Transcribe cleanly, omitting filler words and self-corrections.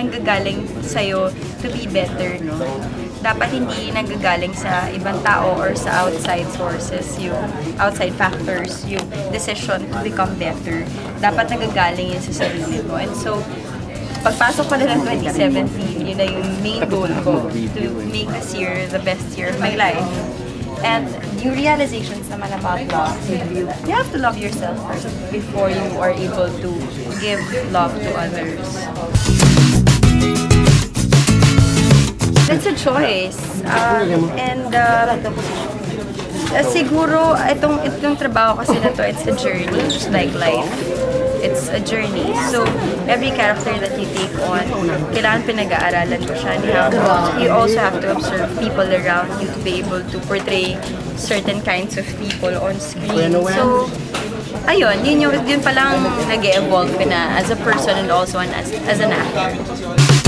nanggagaling sa'yo to be better, no? Dapat hindi nanggagaling sa ibang tao or sa outside sources, yung outside factors, yung decision to become better. Dapat nanggagaling yun sa sarili mo. And so, pagpasok ko na ng 2017, yun na yung main goal ko, to make this year the best year of my life. And yung realizations naman about love, you have to love yourself first before you are able to give love to others. It's a choice. Siguro, itong trabaho kasi na to, it's a journey, just like life. It's a journey. So, every character that you take on, kailangan pinag-aaralan ko siya. You also have to observe people around you to be able to portray certain kinds of people on screen. So, ayun, yun palang nag-evolve na as a person and also as an actor.